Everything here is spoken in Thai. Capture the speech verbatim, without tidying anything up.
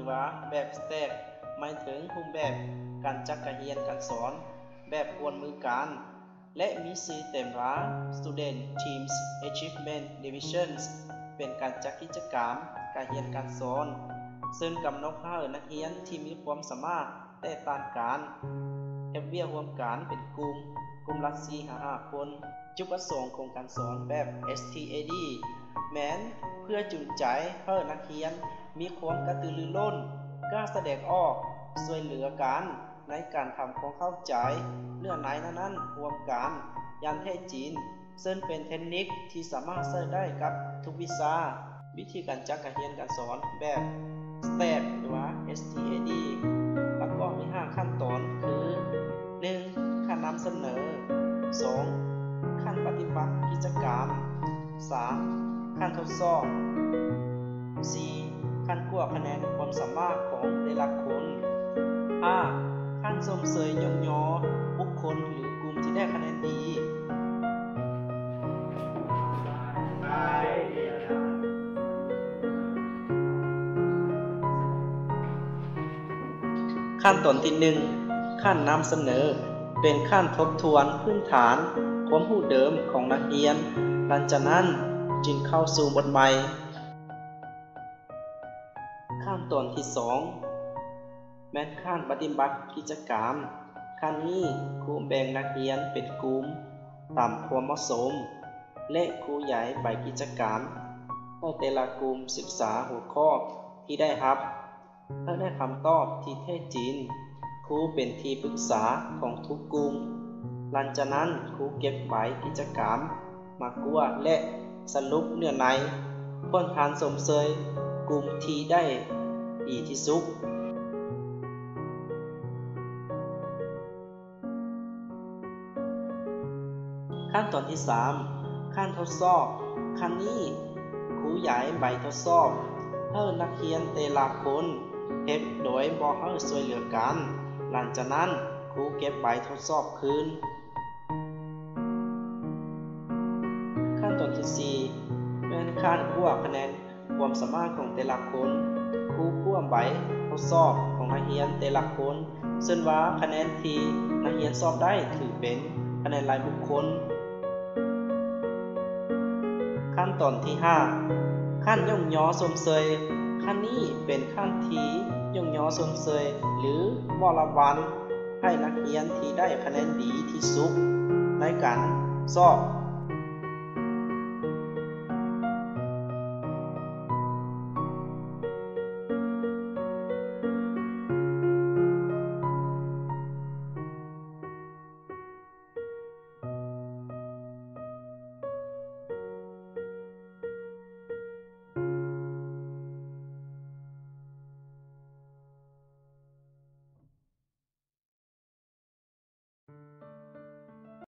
ว่าแบบสแต็กหมายถึงรูปแบบการจัดการเรียนการสอนแบบกวนมือการและมีชื่อเต็มว่า Student Teams Achievement Divisions เป็นการจัดกิจกรรมการเรียนการสอนซึ่งกำหนดให้นักเรียนที่มีความสามารถแตกต่างกันเฮ็ดเวียกร่วมกันเป็นกลุ่มกลุ่มละ สี่ถึงห้า คนจุดประสงค์ของการสอนแบบ เอส ที เอ ดี แม้นเพื่อจูงใจให้นักเรียนมีความกระตือรือร้นกล้าแสดงออกช่วยเหลือกันในการทำความเข้าใจเนื้อในนั้นๆรวมกันอย่างแท้จริงซึ่งเป็นเทคนิคที่สามารถใช้ได้กับทุกวิชาวิธีการจัดการเรียนการสอนแบบ สแต็ก หรือว่า เอส ที เอ ดี แล้วก็มีห้าขั้นตอนคือ หนึ่ง ขั้นนำเสนอ สอง ขั้นปฏิบัติกิจกรรม สาม ขั้นทดสอบ สี่ ขั้นกวดคะแนนความสามารถของแต่ละคน ห้า ขั้นชมเชยยกย่อบุคคลหรือกลุ่มที่ได้คะแนนดีขั้นตอนที่หนึ่งขั้นนำเสนอเป็นขั้นทบทวนพื้นฐานความรู้เดิมของนักเรียนหลังจากนั้นจึงเข้าสู่บทใหม่ขั้นตอนที่สองแม้นขั้นปฏิบัติกิจกรรมขั้นนี้ครูแบ่งนักเรียนเป็นกลุ่มตามความเหมาะสมและครูใหญ่ใบกิจกรรมให้แต่ละกลุ่มศึกษาหัวข้อที่ได้รับถ้าได้คำตอบที่แท้จริงครูเป็นที่ปรึกษาของทุกกลุ่มหลังจากนั้นครูเก็บใบกิจกรรมมากวดและสรุปเนื้อในเพื่อทานสมเสยกลุ่มที่ได้ดีที่สุดขั้นตอนที่สามขั้นทดสอบขั้นนี้ครูใหญ่ใบทดสอบให้นักเรียนแต่ละคนเฮ็ดโดยบ่ให้ช่วยเหลือกันหลังจากนั้นครูเก็บใบทดสอบคืนขั้นตอนที่สี่แม่นขั้นกวดคะแนนความสามารถของแต่ละคนครูกวดใบทดสอบของนักเรียนแต่ละคนซึ่งว่าคะแนนที่นักเรียนสอบได้ถือเป็นคะแนนรายบุคคลขั้นตอนที่ห้าขั้นย่องย่อชมเชยขั้นนี้เป็นขั้นที่ย่องย่อชมเชยหรือมอบรางวัลให้นักเรียนที่ได้คะแนนดีที่สุดในการสอบ